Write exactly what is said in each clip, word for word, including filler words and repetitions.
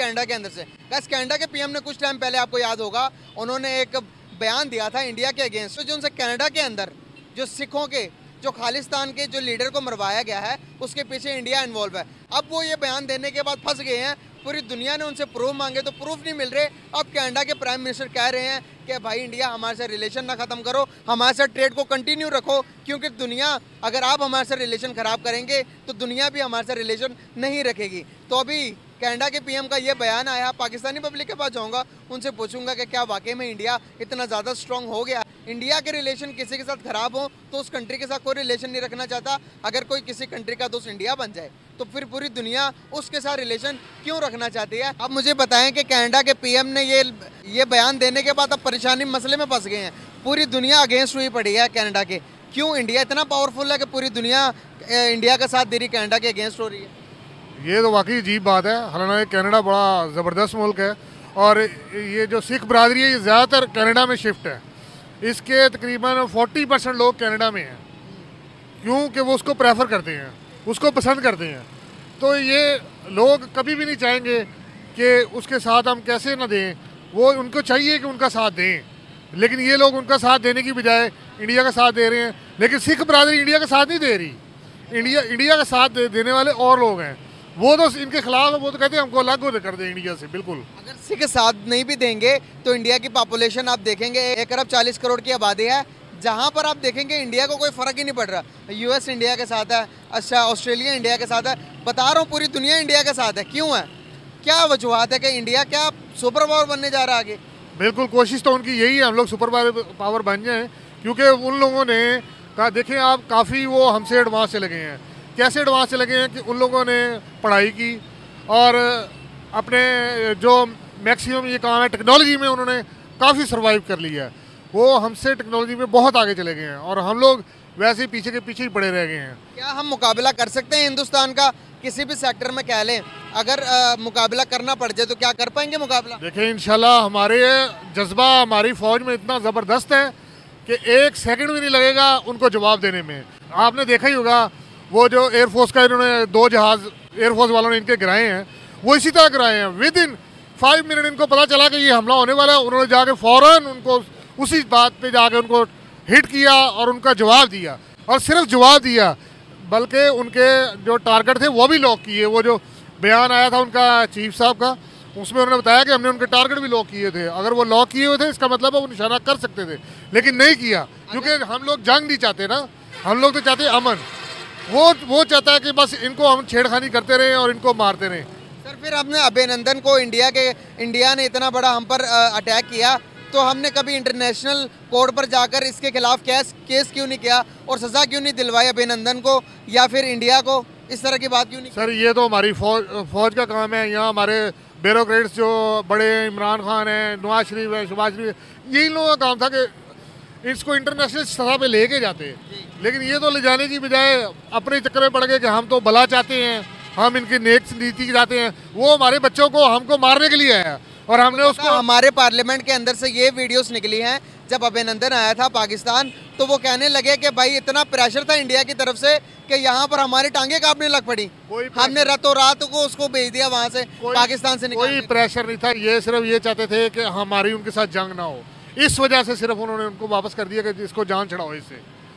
Canada के अंदर से। बस कनाडा के पीएम ने कुछ टाइम पहले, आपको याद होगा, उन्होंने एक बयान दिया था इंडिया के अगेंस्ट, तो जो उनसे कनाडा के अंदर जो सिखों के, जो खालिस्तान के जो लीडर को मरवाया गया है, उसके पीछे इंडिया इन्वॉल्व है। अब वो ये बयान देने के बाद फंस गए हैं। पूरी दुनिया ने उनसे प्रूफ मांगे तो प्रूफ नहीं मिल रहे। अब कनाडा के प्राइम मिनिस्टर कह रहे हैं कि भाई इंडिया हमारे से रिलेशन ना ख़त्म करो, हमारे साथ ट्रेड को कंटिन्यू रखो, क्योंकि दुनिया, अगर आप हमारे साथ रिलेशन ख़राब करेंगे तो दुनिया भी हमारे साथ रिलेशन नहीं रखेगी। तो अभी कनाडा के पीएम का ये बयान आया, पाकिस्तानी पब्लिक के पास जाऊंगा, उनसे पूछूंगा कि क्या वाकई में इंडिया इतना ज़्यादा स्ट्रांग हो गया। इंडिया के रिलेशन किसी के साथ ख़राब हो तो उस कंट्री के साथ कोई रिलेशन नहीं रखना चाहता। अगर कोई किसी कंट्री का दोस्त इंडिया बन जाए तो फिर पूरी दुनिया उसके साथ रिलेशन क्यों रखना चाहती है। अब मुझे बताएं कि कनाडा के पीएम ने ये ये बयान देने के बाद अब परेशानी मसले में फंस गए हैं। पूरी दुनिया अगेंस्ट हुई पड़ी है कनाडा के। क्यों? इंडिया इतना पावरफुल है कि पूरी दुनिया इंडिया का साथ दे रही, कनाडा के अगेंस्ट हो रही है। ये तो वाकई अजीब बात है। हालांकि कनाडा बड़ा ज़बरदस्त मुल्क है और ये जो सिख बरादरी है ये ज़्यादातर कनाडा में शिफ्ट है। इसके तकरीबन चालीस परसेंट लोग कनाडा में हैं, क्योंकि वो उसको प्रेफर करते हैं, उसको पसंद करते हैं। तो ये लोग कभी भी नहीं चाहेंगे कि उसके साथ हम कैसे ना दें, वो उनको चाहिए कि उनका साथ दें, लेकिन ये लोग उनका साथ देने की बजाय इंडिया का साथ दे रहे हैं। लेकिन सिख बरादरी इंडिया का साथ नहीं दे रही। इंडिया इंडिया का साथ दे, देने वाले और लोग हैं, वो तो इनके खिलाफ है। वो तो कहते हैं हमको अलग कर दें इंडिया से। बिल्कुल, अगर सिख साथ नहीं भी देंगे तो इंडिया की पॉपुलेशन आप देखेंगे एक अरब चालीस करोड़ की आबादी है, जहाँ पर आप देखेंगे इंडिया को कोई फ़र्क ही नहीं पड़ रहा। यूएस इंडिया के साथ है, अच्छा ऑस्ट्रेलिया इंडिया के साथ है, बता रहा हूँ पूरी दुनिया इंडिया के साथ है। क्यों है? क्या वजूहत है कि इंडिया क्या सुपर पावर बनने जा रहा है आगे? बिल्कुल, कोशिश तो उनकी यही है हम लोग सुपर पावर बन जाएँ, क्योंकि उन लोगों ने कहा, देखें आप, काफ़ी वो हमसे एडवांस चले गए हैं। कैसे एडवांस चले गए हैं कि उन लोगों ने पढ़ाई की और अपने जो मैक्सिमम ये काम है टेक्नोलॉजी में उन्होंने काफ़ी सर्वाइव कर लिया है। वो हमसे टेक्नोलॉजी में बहुत आगे चले गए हैं और हम लोग वैसे ही पीछे के पीछे ही पड़े रह गए हैं। क्या हम मुकाबला कर सकते हैं हिंदुस्तान का किसी भी सेक्टर में? कह लें अगर आ, मुकाबला करना पड़ जाए तो क्या कर पाएंगे मुकाबला? देखिए, इंशाल्लाह हमारे जज्बा हमारी फ़ौज में इतना ज़बरदस्त है कि एक सेकंड भी नहीं लगेगा उनको जवाब देने में। आपने देखा ही होगा वो जो एयरफोर्स का इन्होंने दो जहाज़ एयरफोर्स वालों ने इनके गिराए हैं, वो इसी तरह गिराए हैं। विद इन फाइव मिनट इनको पता चला कि ये हमला होने वाला है, उन्होंने जाके फ़ौरन उनको उसी बात पे जाके उनको हिट किया और उनका जवाब दिया। और सिर्फ जवाब दिया, बल्कि उनके जो टारगेट थे वो भी लॉक किए। वो जो बयान आया था उनका चीफ साहब का, उसमें उन्होंने बताया कि हमने उनके टारगेट भी लॉक किए थे। अगर वो लॉक किए हुए थे इसका मतलब है वो निशाना कर सकते थे, लेकिन नहीं किया, क्योंकि हम लोग जंग नहीं चाहते ना, हम लोग तो चाहते अमन। वो वो चाहता है कि बस इनको हम छेड़खानी करते रहें और इनको मारते रहें। सर, फिर आपने अभिनंदन को, इंडिया के इंडिया ने इतना बड़ा हम पर अटैक किया, तो हमने कभी इंटरनेशनल कोर्ट पर जाकर इसके खिलाफ केस केस क्यों नहीं किया और सज़ा क्यों नहीं दिलवाई अभिनंदन को या फिर इंडिया को? इस तरह की बात क्यों नहीं? सर, ये तो हमारी फौज फौज का काम है। यहाँ हमारे ब्यूरोक्रेट्स जो बड़े, इमरान खान है, नवाज शरीफ है, शहबाज शरीफ है, यही लोगों का काम था कि इसको इंटरनेशनल सतह पे लेके जाते। लेकिन ये तो ले जाने की बजाय अपने चक्कर में पड़ गए कि हम तो भला चाहते हैं, हम इनकी नेक नीति चाहते हैं। वो हमारे बच्चों को हमको मारने के लिए आया और हमने उसको, हमारे पार्लियामेंट के अंदर से ये वीडियोस निकली हैं जब अभिनंदन आया था पाकिस्तान, तो वो कहने लगे कि भाई इतना प्रेशर था इंडिया की तरफ से कि यहाँ पर हमारी टांगे कांपने लग पड़ी, हमने रातों रात को उसको भेज दिया वहाँ से, पाकिस्तान से। कोई प्रेशर नहीं था, ये सिर्फ ये चाहते थे कि हमारी उनके साथ जंग ना हो। इस वजह से सिर्फ उन्होंने उनको वापस कर दिया कि इसको जान छड़ाओ इससे।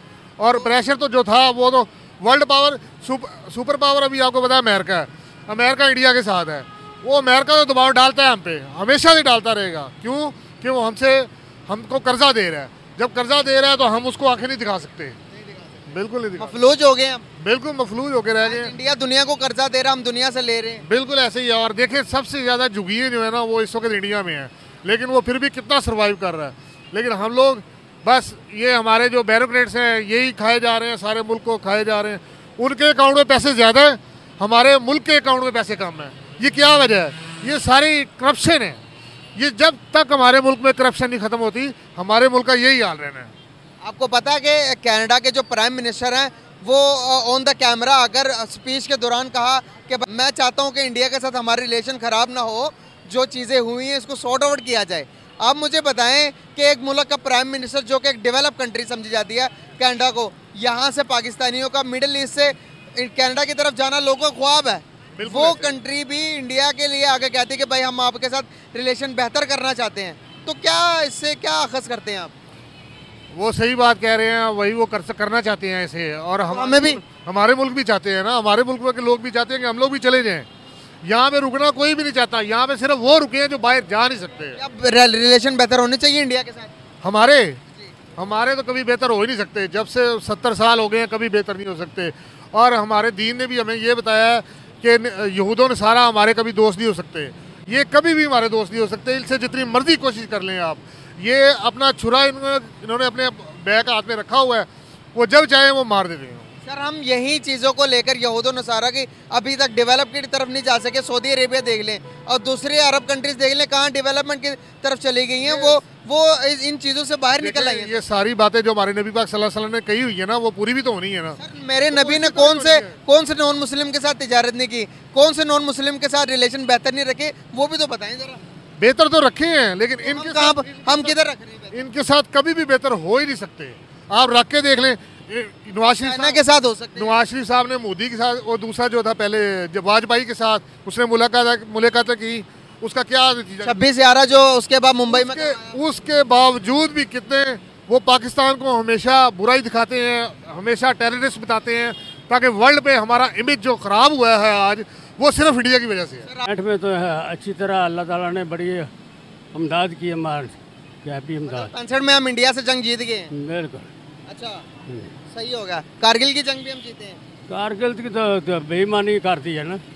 और प्रेशर तो जो था वो तो world power, super, super power अभी आपको पता है अमेरिका है। अमेरिका इंडिया के साथ है, वो अमेरिका तो दबाव डालता है हम पे, हमेशा से डालता रहेगा। क्यों? कि वो हमसे हमको कर्जा दे रहा है। जब कर्जा दे रहा है तो हम उसको आंखें नहीं दिखा सकते, बिल्कुल नहीं दिखा। मफलूज हो गए हम, बिल्कुल मफलूज होकर रह गए। इंडिया दुनिया को कर्जा दे रहा, हम दुनिया से ले रहे हैं। बिल्कुल ऐसे ही है। और देखिए, सबसे ज़्यादा झुग्गियाँ जो है ना वो इस वक्त इंडिया में है, लेकिन वो फिर भी कितना सर्वाइव कर रहा है। लेकिन हम लोग बस, ये हमारे जो ब्यूरोक्रेट्स हैं यही खाए जा रहे हैं, सारे मुल्क को खाए जा रहे हैं। उनके अकाउंट में पैसे ज़्यादा है, हमारे मुल्क के अकाउंट में पैसे कम है। ये क्या वजह है? ये सारी करप्शन है। ये जब तक हमारे मुल्क में करप्शन नहीं खत्म होती, हमारे मुल्क का यही हाल रहना है। आपको पता है कि कनाडा के जो प्राइम मिनिस्टर हैं वो ऑन द कैमरा अगर स्पीच के दौरान कहा कि मैं चाहता हूं कि इंडिया के साथ हमारे रिलेशन ख़राब ना हो, जो चीज़ें हुई हैं इसको सॉर्ट आउट किया जाए। आप मुझे बताएं कि एक मुल्क का प्राइम मिनिस्टर जो कि एक डेवलप कंट्री समझी जाती है कनाडा को, यहाँ से पाकिस्तानियों का मिडिल ईस्ट से कनाडा की तरफ जाना लोगों का ख्वाब है, वो कंट्री भी इंडिया के लिए आगे कहती है कि भाई हम आपके साथ रिलेशन बेहतर करना चाहते हैं, तो क्या इससे क्या अखज़ करते हैं आप? वो सही बात कह रहे हैं, वही वो कर करना चाहते हैं ऐसे, और हम हमें भी हमारे मुल्क भी चाहते हैं ना, हमारे मुल्क के लोग भी चाहते हैं कि हम लोग भी चले जाएं। यहाँ पे रुकना कोई भी नहीं चाहता, यहाँ पे सिर्फ वो रुके हैं जो बाहर जा नहीं सकते। अब रिलेशन बेहतर होने चाहिए इंडिया के साथ। हमारे हमारे तो कभी बेहतर हो ही नहीं सकते, जब से सत्तर साल हो गए हैं कभी बेहतर नहीं हो सकते। और हमारे दीन ने भी हमें ये बताया कि यहूदों ने सारा हमारे कभी दोस्त नहीं हो सकते, ये कभी भी हमारे दोस्त नहीं हो सकते, इनसे जितनी मर्जी कोशिश कर लें आप। ये अपना छुरा इन्होंने इन्होंने अपने बैग हाथ में रखा हुआ है, वो जब चाहे वो मार देते हैं। सर हम यही चीज़ों को लेकर यहूद नसारा की अभी तक डेवलप की तरफ नहीं जा सके। सऊदी अरेबिया देख लें और दूसरे अरब कंट्रीज देख लें, कहाँ डेवलपमेंट की तरफ चली गई हैं, वो वो इन चीज़ों से बाहर निकल आई हैं। ये सारी बातें जो हमारे नबी पाक सल्लल्लाहु अलैहि वसल्लम ने कही हुई है ना, वो पूरी भी तो होनी है ना। सर मेरे नबी ने कौन से कौन से नॉन मुस्लिम के साथ तिजारत नहीं की, कौन से नॉन मुस्लिम के साथ रिलेशन बेहतर नहीं रखे, वो भी तो बताएं जरा। बेहतर तो रखे हैं, लेकिन इनके कहाँ हम किधर रख रहे हैं? इनके साथ कभी भी बेहतर हो ही नहीं सकते। आप रख के देख लें, नवाज शरीफ के साथ हो सकते हैं। नवाज शरीफ साहब ने मोदी के साथ, और दूसरा जो था पहले जब वाजपेयी के साथ उसने मुलाकात मुलाकात की, उसका क्या नतीजा? छब्बीस ग्यारह जो उसके बाद मुंबई में, उसके बावजूद भी कितने वो पाकिस्तान को हमेशा बुराई दिखाते हैं, हमेशा टेररिस्ट बताते हैं, ताकि वर्ल्ड पे हमारा इमेज जो खराब हुआ है आज, वो सिर्फ इंडिया की वजह से है। पैंठ में तो है अच्छी तरह अल्लाह ताला ने बड़ी इमदाद की, हमारे हैप्पी इमदाद। पैंसठ में हम इंडिया से जंग जीत गए हैं। बिल्कुल। अच्छा सही होगा। कारगिल की जंग भी हम जीते हैं। कारगिल की तो, तो बेईमानी करती है ना,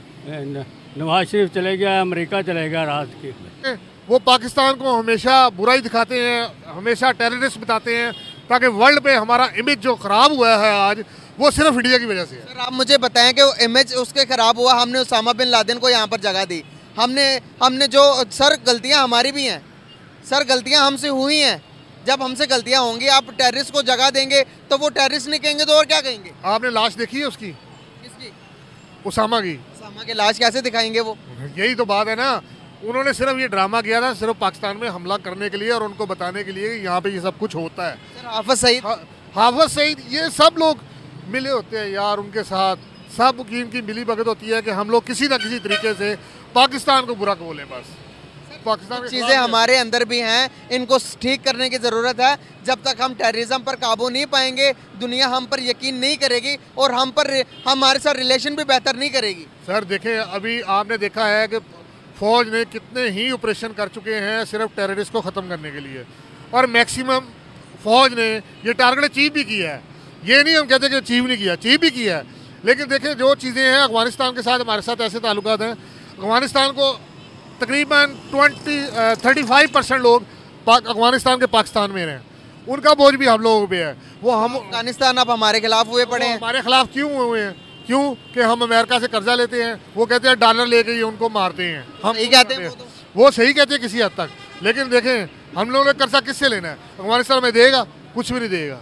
नवाज शरीफ चले गया, अमेरिका चले गया रात की। वो पाकिस्तान को हमेशा बुराई दिखाते हैं, हमेशा टेररिस्ट बताते हैं, ताकि वर्ल्ड पे हमारा इमेज जो खराब हुआ है आज, वो सिर्फ इंडिया की वजह से है। सर आप मुझे बताएं कि वो इमेज उसके खराब हुआ, हमने उसामा बिन लादेन को यहाँ पर जगह दी, हमने हमने जो सर गलतियाँ हमारी भी हैं, सर गलतियाँ हमसे हुई हैं। जब हमसे गलतियाँ होंगी, आप टेररिस्ट को जगह देंगे तो वो टेररिस्ट नहीं कहेंगे तो और क्या कहेंगे? आपने लाश देखी है उसकी? किसकी? उसामा की। उसामा की लाश कैसे दिखाएंगे वो? यही तो बात है ना, उन्होंने सिर्फ ये ड्रामा किया था सिर्फ पाकिस्तान में हमला करने के लिए और उनको बताने के लिए यहाँ पे ये सब कुछ होता है। सर हाफिज सईद हा, हाफिज सईद ये सब लोग मिले होते हैं यार, उनके साथ सब की इनकी मिली भगत होती है कि हम लोग किसी ना किसी तरीके से पाकिस्तान को बुरा बोलें। बस पाकिस्तान चीज़ें हमारे अंदर भी हैं, इनको ठीक करने की ज़रूरत है। जब तक हम टेररिज्म पर काबू नहीं पाएंगे, दुनिया हम पर यकीन नहीं करेगी और हम पर हमारे साथ रिलेशन भी बेहतर नहीं करेगी। सर देखें, अभी आपने देखा है कि फ़ौज ने कितने ही ऑपरेशन कर चुके हैं सिर्फ टेररिस्ट को ख़त्म करने के लिए, और मैक्सिमम फ़ौज ने ये टारगेट अचीव भी किया है। ये नहीं हम कहते कि अचीव नहीं किया, अचीव भी किया है। लेकिन देखें जो चीज़ें हैं अफ़गानिस्तान के साथ, हमारे साथ ऐसे ताल्लुकात हैं, अफ़गानिस्तान को तकरीबन ट्वेंटी थर्टी फाइव परसेंट लोग अफ़गानिस्तान के पाकिस्तान में हैं, उनका बोझ भी हम लोगों पे है। वो हम अफगानिस्तान अब हमारे खिलाफ हुए पड़े हैं। हमारे खिलाफ क्यों हुए हैं? क्यों कि हम अमेरिका से कर्जा लेते हैं, वो कहते हैं डॉलर लेके ये उनको मारते हैं। हम सही कहते हैं, वो तो वो सही कहते हैं किसी हद तक, लेकिन देखें हम लोगों ने कर्जा किससे लेना है? अफगानिस्तान में देगा? कुछ भी नहीं देगा।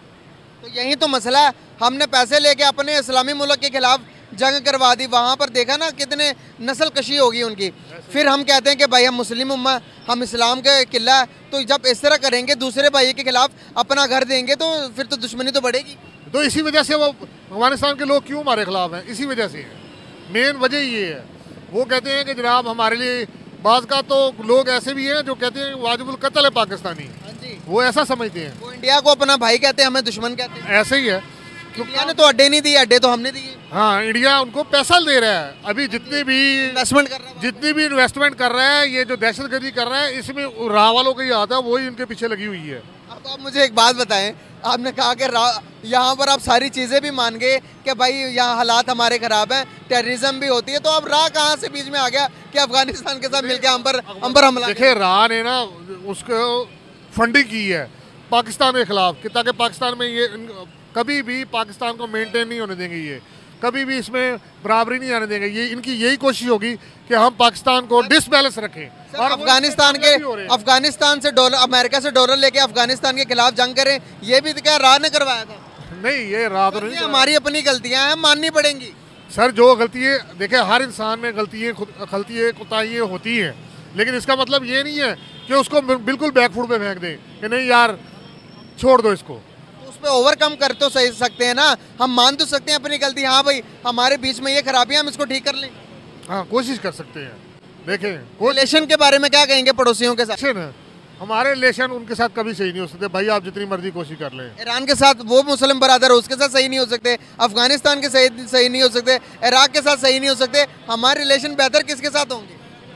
तो यही तो मसला है, हमने पैसे लेके अपने इस्लामी मुल्क के खिलाफ जंग करवा दी, वहाँ पर देखा ना कितने नस्ल कशी होगी उनकी। फिर हम कहते हैं कि भाई हम मुस्लिम उम्मा, हम इस्लाम के किला है, तो जब इस तरह करेंगे दूसरे भाई के खिलाफ अपना घर देंगे तो फिर तो दुश्मनी तो बढ़ेगी। तो इसी वजह से वो अफगानिस्तान के लोग क्यों हमारे खिलाफ हैं, इसी वजह से है, मेन वजह ये है। वो कहते हैं कि जनाब हमारे लिए, बाज़ का तो लोग ऐसे भी हैं जो कहते हैं वाजिबुल कत्ल है पाकिस्तानी, वो ऐसा समझते हैं। वो इंडिया को अपना भाई कहते हैं, हमें दुश्मन कहते हैं। ऐसे ही है, इंडिया ने तो अड्डे नहीं दिए, अड्डे तो हमने दिए। हाँ, इंडिया उनको पैसा दे रहा है, अभी जितनी भी इन्वेस्टमेंट कर रहा है, जितनी भी इन्वेस्टमेंट कर रहा है, ये जो दहशतगर्दी कर रहा है, इसमें राह वालों का ही आता है, वही इनके पीछे लगी हुई है। अब आप मुझे एक बात बताएं, आपने कहा कि यहाँ पर आप सारी चीज़ें भी मान गए कि भाई यहाँ हालात हमारे ख़राब हैं, टेररिज्म भी होती है, तो अब राह कहाँ से बीच में आ गया कि अफगानिस्तान के साथ मिलकर हम पर हम पर हमला? देखिए राह ने ना उसको फंडिंग की है पाकिस्तान के खिलाफ, कि ताकि पाकिस्तान में ये कभी भी पाकिस्तान को मेंटेन नहीं होने देंगे, ये कभी भी इसमें बराबरी नहीं आने देंगे। ये इनकी यही कोशिश होगी कि हम पाकिस्तान को डिसबैलेंस रखें और अफगानिस्तान के अफगानिस्तान से डॉलर, अमेरिका से डॉलर लेके अफगानिस्तान के खिलाफ जंग करें, ये भी क्या राह ने करवाया था? नहीं, ये राह तो नहीं, हमारी अपनी गलतियां हैं, माननी पड़ेंगी। सर जो गलतियाँ, देखिए हर इंसान में गलतियाँ गलतियाँ कोताहियाँ होती हैं, लेकिन इसका मतलब ये नहीं है कि उसको बिल्कुल बैकफुट पे फेंक दें कि नहीं यार छोड़ दो इसको। उस पे ओवरकम कर तो सही सकते हैं ना, हम मान तो सकते हैं अपनी गलती, हाँ भाई हमारे बीच में ये खराबियां हम इसको ठीक कर लें। हाँ कोशिश कर सकते हैं। देखें रिलेशन के बारे में क्या कहेंगे पड़ोसियों के साथ? रिलेशन हमारे रिलेशन उनके साथ कभी सही नहीं हो सकते भाई, आप जितनी मर्जी कोशिश कर लें। ईरान के साथ वो मुस्लिम बरादर है उसके साथ सही नहीं हो सकते, अफगानिस्तान के सही सही नहीं हो सकते, इराक के साथ सही नहीं हो सकते, हमारे रिलेशन बेहतर किसके साथ होंगे?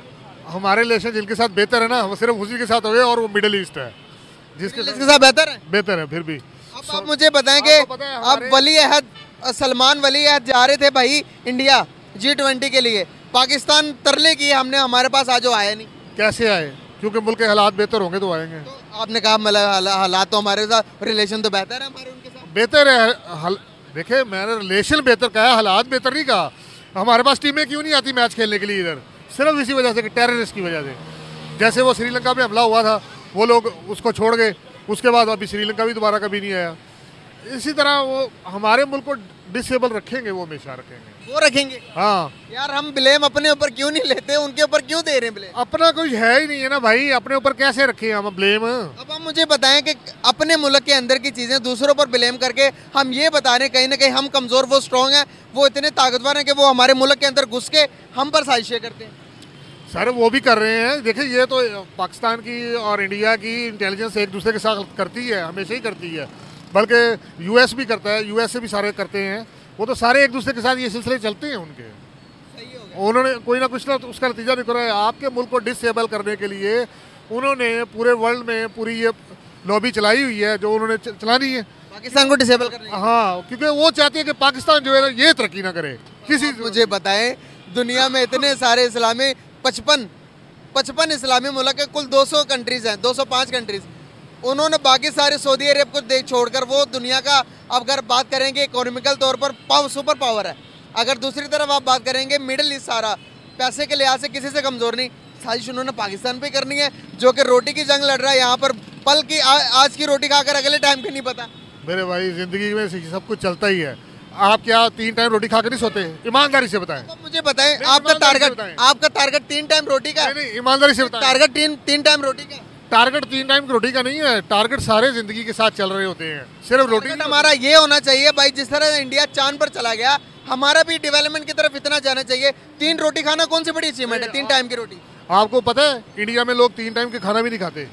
हमारे रिलेशन जिनके साथ बेहतर है ना वो सिर्फ उसी के साथ हो गए, और वो मिडिल ईस्ट है जिसके इसके साथ बेहतर है। बेहतर है। फिर भी अब आप मुझे बताएं कि आपको पता है अब हमारे- वली अहद सलमान वली अहद जा रहे थे भाई इंडिया जी ट्वेंटी के लिए, पाकिस्तान तरले की हमने हमारे पास आज आया नहीं। कैसे आए? क्योंकि मुल्क के हालात बेहतर होंगे तो आएंगे। तो आपने कहा मतलब हाला- हालात तो हमारे साथ, रिलेशन तो बेहतर है हमारे उनके साथ। बेहतर है हल... देखे मैंने रिलेशन बेहतर कहा, हालात बेहतर नहीं कहा। हमारे पास टीमें क्यों नहीं आती मैच खेलने के लिए इधर? सिर्फ इसी वजह से कि टेररिस्ट की वजह से। जैसे वो श्रीलंका में हमला हुआ था, वो लोग उसको छोड़ गए, उसके बाद अभी श्रीलंका भी दोबारा कभी नहीं आया। इसी तरह वो हमारे मुल्क को डिसेबल रखेंगे, वो हमेशा रखेंगे, वो रखेंगे। हाँ। यार हम ब्लेम अपने ऊपर क्यों नहीं लेते, उनके ऊपर क्यों दे रहे हैं ब्लेम? अपना कुछ है ही नहीं है ना भाई, अपने ऊपर कैसे रखें हम ब्लेम? अब आप मुझे बताएं कि अपने मुल्क के अंदर की चीज़ें दूसरों पर ब्लेम करके हम ये बता रहे हैं कहीं ना कहीं हम कमज़ोर, वो स्ट्रॉन्ग है, वो इतने ताकतवर हैं कि वो हमारे मुल्क के अंदर घुस के हम पर साजिशें करते हैं। सर वो भी कर रहे हैं। देखिए ये तो पाकिस्तान की और इंडिया की इंटेलिजेंस एक दूसरे के साथ करती है, हमेशा ही करती है, बल्कि यूएस भी करता है, यूएस से भी सारे करते हैं। वो तो सारे एक दूसरे के साथ ये सिलसिले चलते हैं उनके। सही हो गया। उन्होंने कोई ना कुछ ना तो उसका नतीजा निकल रहा है। आपके मुल्क को डिसेबल करने के लिए उन्होंने पूरे वर्ल्ड में पूरी ये लॉबी चलाई हुई है जो उन्होंने च- चलानी है पाकिस्तान को डिसेबल करने की। हाँ, क्योंकि वो चाहती है कि पाकिस्तान जो है ना ये तरक्की ना करे किसी। आप मुझे बताएं दुनिया में इतने सारे इस्लामी पचपन पचपन इस्लामी मुल्क है, कुल दो सौ कंट्रीज हैं, दो सौ पाँच कंट्रीज। उन्होंने बाकी सारे सऊदी अरब को देख छोड़कर वो दुनिया का, अब अगर बात करेंगे इकोनॉमिकल तौर पर पाव, सुपर पावर है। अगर दूसरी तरफ आप बात करेंगे मिडिल ईस्ट सारा पैसे के लिहाज से किसी से कमज़ोर नहीं, साजिश उन्होंने पाकिस्तान पे करनी है जो कि रोटी की जंग लड़ रहा है यहाँ पर। पल की आ, आज की रोटी खाकर अगले टाइम की नहीं पता। मेरे भाई जिंदगी में सब कुछ चलता ही है। आप क्या तीन टाइम रोटी खा के नहीं सोते? ईमानदारी से बताएं। तो मुझे बताएं नहीं, आपका ईमानदारी से टारगेट बताएं। आपका टारगेट तीन टाइम रोटी का नहीं नहीं ईमानदारी से बताएं। टारगेट तीन तीन टाइम रोटी का टारगेट तीन टाइम की रोटी का नहीं है, टारगेट सारे जिंदगी के साथ चल रहे होते हैं, सिर्फ रोटी टारगेट नहीं हमारा ये होना चाहिए भाई, जिस तरह इंडिया चांद पर चला गया हमारा भी डेवलपमेंट की तरफ इतना जाना चाहिए। तीन रोटी खाना कौन सी बड़ी अचीवमेंट है? तीन टाइम की रोटी। आपको पता है इंडिया में लोग तीन टाइम के खाना भी नहीं खाते।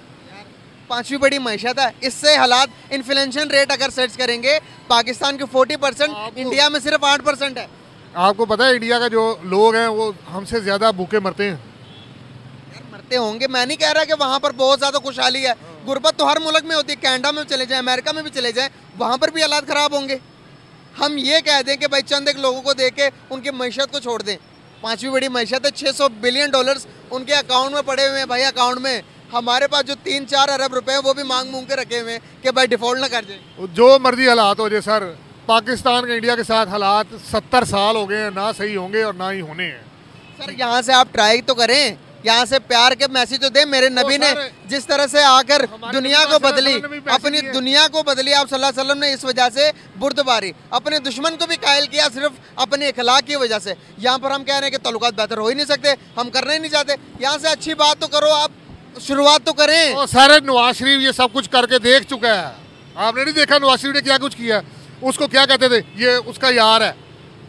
पांचवी बड़ी मैशत है। इससे हालात, इन्फ्लेशन रेट अगर सर्च करेंगे पाकिस्तान के फोर्टी परसेंट, इंडिया में सिर्फ आठ परसेंट है। आपको पता है इंडिया का जो लोग हैं वो हमसे ज्यादा भूखे मरते हैं। यार मरते होंगे, मैं नहीं कह रहा कि वहाँ पर बहुत ज़्यादा खुशहाली है। गुर्बत तो हर मुल्क में होती है, कनाडा में चले जाएं, अमेरिका में भी चले जाएं, वहाँ पर भी हालात ख़राब होंगे। हम ये कह दें कि भाई चंद एक लोगों को देख के उनकी मैशत को छोड़ दें। पाँचवीं बड़ी मैशत है, छः सौ बिलियन डॉलर्स उनके अकाउंट में पड़े हुए हैं भाई। अकाउंट में हमारे पास जो तीन चार अरब रुपए हैं वो भी मांग मूंग के रखे हुए हैं कि भाई डिफॉल्ट ना कर जाए। जो मर्जी हालात हो जाए सर, पाकिस्तान के इंडिया के साथ हालात सत्तर साल हो गए हैं, ना सही होंगे और ना ही होने हैं। सर यहाँ से आप ट्राई तो करें, यहाँ से प्यार के मैसेज तो दे। मेरे नबी ने जिस तरह से आकर दुनिया को बदली, अपनी दुनिया को बदली, आप सल्लल्लाहु अलैहि वसल्लम ने इस वजह से बुर्दबारी, अपने दुश्मन को भी कायल किया सिर्फ अपने इखलाक की वजह से। यहाँ पर हम कह रहे हैं कि तल्लुकात बेहतर हो ही नहीं सकते, हम करना ही नहीं चाहते। यहाँ से अच्छी बात तो करो, आप शुरुआत तो करें। और सारे नवाज शरीफ ये सब कुछ करके देख चुका है। आपने नहीं देखा नवाज शरीफ ने क्या कुछ किया? उसको क्या कहते थे? ये उसका यार है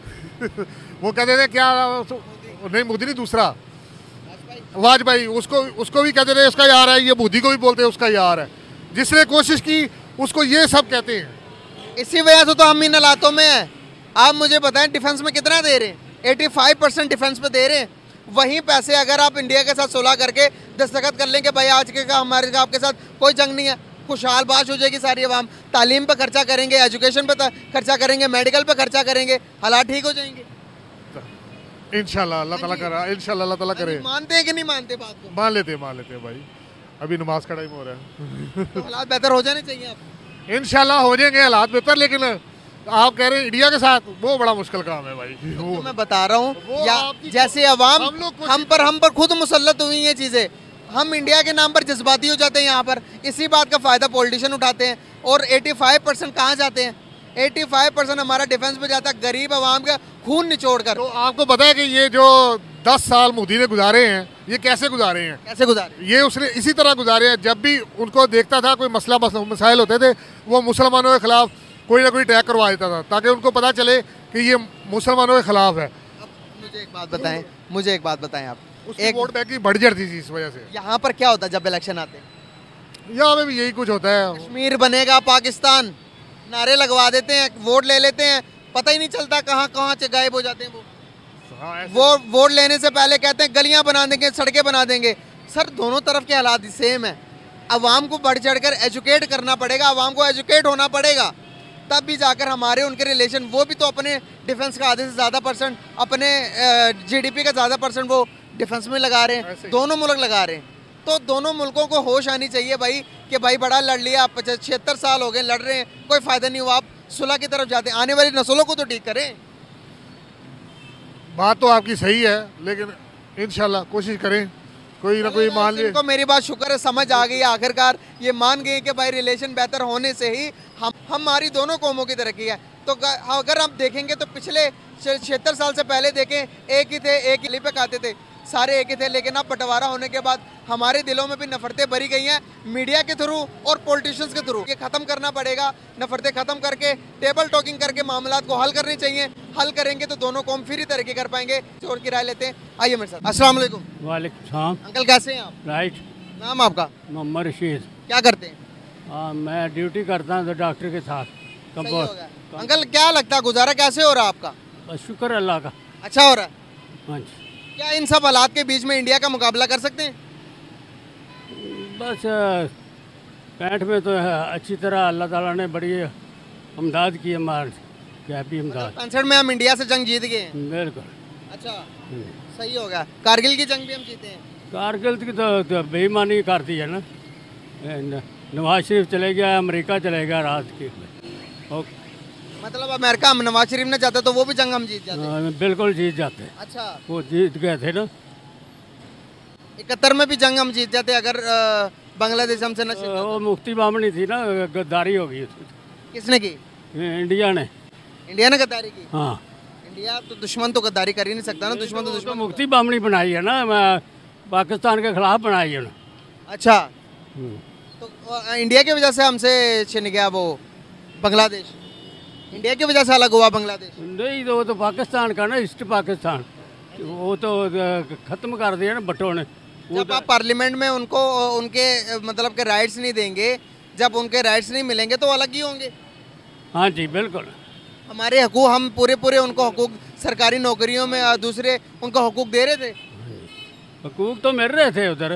वो कहते थे क्या, नहीं मोदी नहीं, दूसरा वाजपेयी, उसको उसको भी कहते थे उसका यार है। ये मोदी को भी बोलते हैं उसका यार है। जिसने कोशिश की उसको ये सब कहते हैं। इसी वजह से तो हम इन हालातों में हैं। आप मुझे बताएं डिफेंस में कितना दे रहे हैं? पचासी परसेंट डिफेंस पे दे रहे हैं। वहीं पैसे अगर आप इंडिया के साथ सुलह करके दस्तखत कर लेंगे भाई आज के का हमारे का आपके साथ कोई जंग नहीं है, खुशहाल बाश हो जाएगी सारी आवाम। तालीम पे खर्चा करेंगे, एजुकेशन पे खर्चा करेंगे, मेडिकल पे खर्चा करेंगे, हालात ठीक हो जाएंगे इंशाल्लाह। अल्लाह ताला करा, इंशाल्लाह अल्लाह ताला करे। मानते हैं कि नहीं मानते बात को? मान लेते मान लेते भाई, अभी नमाज का टाइम हो रहा है तो हालात बेहतर हो जाने चाहिए आप। इंशाल्लाह हो जाएंगे हालात बेहतर, लेकिन आप कह रहे हैं इंडिया के साथ, वो बड़ा मुश्किल काम है भाई। तो मैं बता रहा हूँ वो या आपकी- जैसे अवाम हम लोग कुछ- हम पर हम पर खुद मुसल्लत हुई ये चीज़ें, हम इंडिया के नाम पर जज्बाती हो जाते हैं यहाँ पर। इसी बात का फ़ायदा पॉलिटिशियन उठाते हैं और पचासी परसेंट कहाँ जाते हैं? पचासी परसेंट हमारा डिफेंस पे जाता है, गरीब आवाम का खून निचोड़ कर। तो आपको पता है कि ये जो दस साल मोदी ने गुजारे हैं, ये कैसे गुजारे हैं? कैसे गुजारे? ये उसने इसी तरह गुजारे हैं, जब भी उनको देखता था कोई मसला मसाइल होते थे, वो मुसलमानों के खिलाफ कोई ना कोई अटैक करवा देता था, ताकि उनको पता चले कि ये मुसलमानों के खिलाफ है। अब मुझे एक बात बताएं, मुझे एक बात बताएं आप, उसकी एक वोट बैंकिंग बढ़ जाती थी इस वजह से। यहाँ पर क्या होता है जब इलेक्शन आते हैं? यहाँ पे भी यही कुछ होता है। कश्मीर बनेगा पाकिस्तान, नारे लगवा देते हैं, वोट ले लेते हैं, पता ही नहीं चलता कहाँ कहाँ से गायब हो जाते हैं वो। हाँ, वो वोट लेने से पहले कहते हैं गलियां बना देंगे, सड़कें बना देंगे। सर दोनों तरफ के हालात सेम है। अवाम को बढ़ चढ़कर एजुकेट करना पड़ेगा, अवाम को एजुकेट होना पड़ेगा, तब भी जाकर हमारे उनके रिलेशन, वो भी तो अपने डिफेंस का आधे से ज़्यादा परसेंट, अपने जीडीपी का ज़्यादा परसेंट वो डिफेंस में लगा रहे हैं, दोनों मुल्क लगा रहे हैं। तो दोनों मुल्कों को होश आनी चाहिए भाई कि भाई बड़ा लड़ लिया, पचास छिहत्तर साल हो गए लड़ रहे हैं, कोई फ़ायदा नहीं हुआ, आप सुलह की तरफ जाते हैं। आने वाली नस्लों को तो ठीक करें। बात तो आपकी सही है, लेकिन इंशाल्लाह कोशिश करें कोई ना कोई मान ले। इनको मेरी बात शुक्र है समझ आ गई है, आखिरकार ये मान गए कि भाई रिलेशन बेहतर होने से ही हम हमारी दोनों कौमों की तरक्की है। तो अगर हम देखेंगे तो पिछले छिहत्तर साल से पहले देखें, एक ही थे, एक ही पे खाते थे, सारे एक ही थे, लेकिन अब बंटवारा होने के बाद हमारे दिलों में भी नफरतें भरी गई हैं मीडिया के थ्रू और पॉलिटिशियंस के थ्रू। ये ख़त्म करना पड़ेगा, नफरतें ख़त्म करके टेबल टॉकिंग करके मामलात को हल करने चाहिए। हल करेंगे तो दोनों कौम फिर ही तरक्की कर पाएंगे। जोर की राय लेते हैं, आइए मेरे साथ। अस्सलाम वालेकुम। वालेकुम सलाम। अंकल कैसे हैं आप? राइट। नाम आपका? मोहम्मद रशीद। क्या करते हैं? हाँ, मैं ड्यूटी करता हूँ तो डॉक्टर के साथ। सही हो गया। अंकल क्या लगता है गुजारा कैसे हो रहा है आपका? बस शुक्र अल्लाह का। अच्छा हो रहा है? हाँ जी। क्या इन सब हालात के बीच में इंडिया का मुकाबला कर सकते हैं? बस पैंठ में तो है, अच्छी तरह अल्लाह ताला ने बड़ी अमदाद की, हमारे क्या भी अमदाद। पैंसठ में हम इंडिया से जंग जीत गए हैं। बिल्कुल। अच्छा, सही हो गया। कारगिल की जंग भी हम जीते हैं। कारगिल की तो, तो बेईमानी करती है ना। न- नवाज शरीफ चले गया, अमेरिका चले गया रात की। ओके। मतलब अमेरिका हम नवाज शरीफ ने चाहते तो वो भी जंग हम जीत जाते। हाँ, बिल्कुल जीत जाते। अच्छा, वो जीत गए थे ना। इकहत्तर में भी जंग हम जीत जाते अगर अ, बांग्लादेश हमसे न जीता। वो मुफ्ती मामनी थी ना, गद्दारी हो गई उसकी। किसने की? इंडिया ने। इंडिया ने गद्दारी की? हाँ। इंडिया तो दुश्मन तो गद्दारी कर ही नहीं सकता ना, दुश्मन तो तो दुश्मन। मुफ्ती मामनी बनाई है ना, मैं पाकिस्तान के खिलाफ बनाई है ना। अच्छा, तो अ, इंडिया की वजह से हमसे छिन गया वो बांग्लादेश, इंडिया की वजह से अलग हुआ बांग्लादेश। नहीं, तो वो तो पाकिस्तान का ना, ईस्ट पाकिस्तान, वो तो ख़त्म कर दिया ना भट्टो ने। जब आप पार्लियामेंट में उनको उनके मतलब के राइट्स नहीं देंगे, जब उनके राइट्स नहीं मिलेंगे तो अलग ही होंगे। हाँ जी, बिल्कुल। हमारे हकूक, हम पूरे पूरे उनको हकूक सरकारी नौकरियों में और दूसरे उनको हकूक दे रहे थे। हकूक तो मिल रहे थे उधर,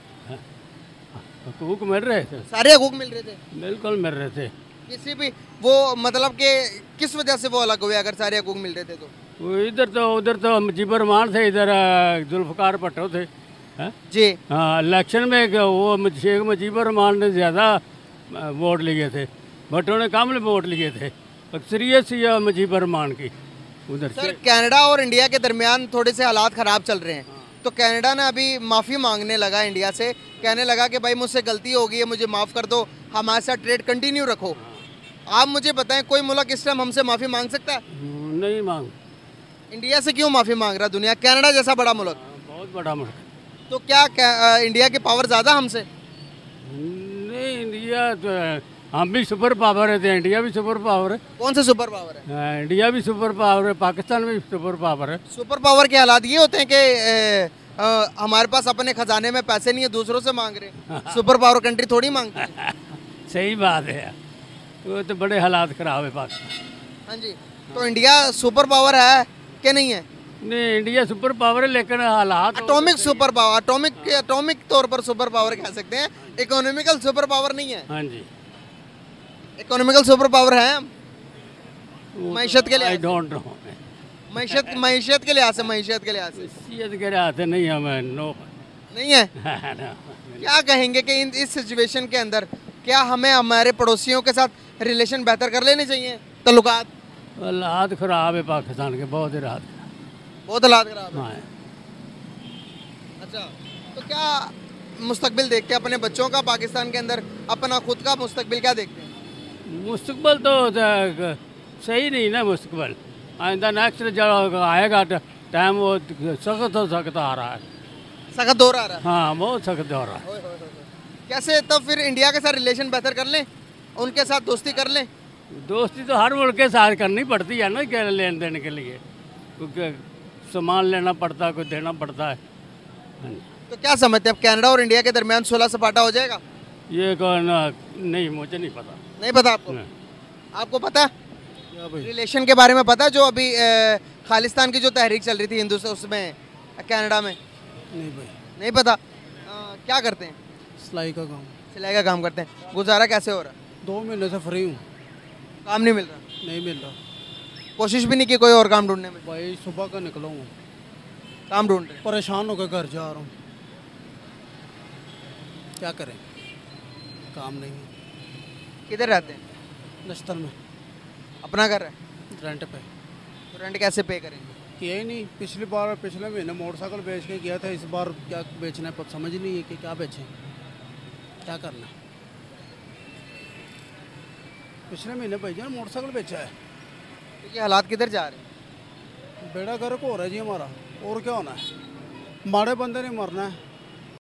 हकूक मिल रहे थे, सारे हकूक मिल रहे थे, बिल्कुल मिल रहे थे। किसी भी वो मतलब के किस वजह से वो अलग हुए अगर सारे हकूक मिल रहे थे तो? वो इधर तो उधर तो मुजीबर रहमान थे, इधर जुल्फ़कार भट्टो थे। हैं? जी हाँ, इलेक्शन में वो शेख मुजीबर रहमान ने ज़्यादा वोट लिए थे, भट्टो ने कम वोट लिए थे। अक्सरियत सी मुजीबर रहमान की उधर सर। से। कनाडा और इंडिया के दरमियान थोड़े से हालात ख़राब चल रहे हैं, तो कनाडा ने अभी माफ़ी मांगने लगा इंडिया से, कहने लगा कि भाई मुझसे गलती हो गई है, मुझे माफ़ कर दो, हमारे साथ ट्रेड कंटिन्यू रखो। आप मुझे बताएं कोई मुल्क इस टाइम हमसे माफ़ी मांग सकता है? नहीं मांग। इंडिया से क्यों माफ़ी मांग रहा दुनिया? कनाडा जैसा बड़ा मुल्क, बहुत बड़ा मुल्क। तो क्या, क्या इंडिया की पावर ज़्यादा हमसे? नहीं, इंडिया तो हम भी सुपर पावर है, तो इंडिया भी सुपर पावर है। कौन सा सुपर पावर है? हाँ, इंडिया भी सुपर पावर है, पाकिस्तान भी सुपर पावर है। सुपर पावर के हालात ये होते हैं कि ए, आ, हमारे पास अपने खजाने में पैसे नहीं है, दूसरों से मांग रहे हैं। सुपर पावर कंट्री थोड़ी मांगती है। सही बात है, वो तो बड़े हालात खराब है पाकिस्तान। हाँ जी, तो इंडिया सुपर पावर है कि नहीं है? नहीं, इंडिया सुपर पावर है, लेकिन हालात atomic super power, atomic atomic तौर पर सुपर पावर कह सकते हैं, इकोनॉमिकल सुपर पावर नहीं है। हाँ जी, इकोनॉमिकल सुपर पावर है हम मईशत के लिए। I don't know. मईशत मईशत के लिहाज से, मईशत के लिहाज से सीयत के हाथ नहीं हमें, नो नहीं है। क्या कहेंगे कि इन इस सिचुएशन के अंदर क्या हमें हमारे पड़ोसियों के साथ रिलेशन बेहतर कर लेने चाहिए? तल्लुकात हालात खराब है पाकिस्तान के, बहुत ही हालात बहुत हालात खराब है। हाँ। अच्छा, तो क्या मुस्तकबिल देखते हैं अपने बच्चों का पाकिस्तान के अंदर, अपना खुद का मुस्तकबिल क्या देखते हैं? मुस्तकबल तो सही नहीं ना, मुस्तकबल आइंदा नेक्स्ट जो आएगा टाइम वो सख्त हो सख्त आ रहा है। सख्त दौर आ रहा है। हाँ बहुत सख्त हो रहा है। ओए होए होए होए। कैसे तब फिर इंडिया के साथ रिलेशन बेहतर कर लें, उनके साथ दोस्ती कर लें? दोस्ती तो हर मुल्क के साथ करनी पड़ती है ना, क्या लेन देन के लिए, क्योंकि सामान लेना पड़ता है, कुछ देना पड़ता है। हाँ जी। तो क्या समझते हैं अब कनाडा और इंडिया के दरमियान सुलह सपाटा हो जाएगा? ये कौन, नहीं मुझे नहीं पता। नहीं पता आपको? नहीं। आपको पता क्या भाई? रिलेशन के बारे में पता जो अभी अ, खालिस्तान की जो तहरीक चल रही थी हिंदू से उसमें कनाडा में? नहीं भाई। नहीं पता। अ, क्या करते हैं? सिलाई का काम। सिलाई का काम करते हैं। गुजारा कैसे हो रहा है? दो महीने से फ्री हूँ। काम नहीं मिल रहा? नहीं मिल रहा कोशिश भी नहीं की कोई और काम ढूंढने में? भाई, सुबह का निकला हूँ, काम ढूंढ रहे हैं। परेशान होकर घर जा रहा हूँ, क्या करें, काम नहीं है। किधर रहते हैं? नश्तर में अपना घर है? रेंट पे। तो रेंट कैसे पे करेंगे? किया ही नहीं। पिछली बार पिछले महीने मोटरसाइकिल बेच के गया था, इस बार क्या बेचना है पता समझ नहीं है कि क्या बेचें, क्या करना है। पिछले महीने भैया मोटरसाइकिल बेचा है। तो ये हालात किधर जा रहे हैं? बेड़ा गर्क हो रहा है जी हमारा, और क्या होना है, माड़े बंदे ने मरना है।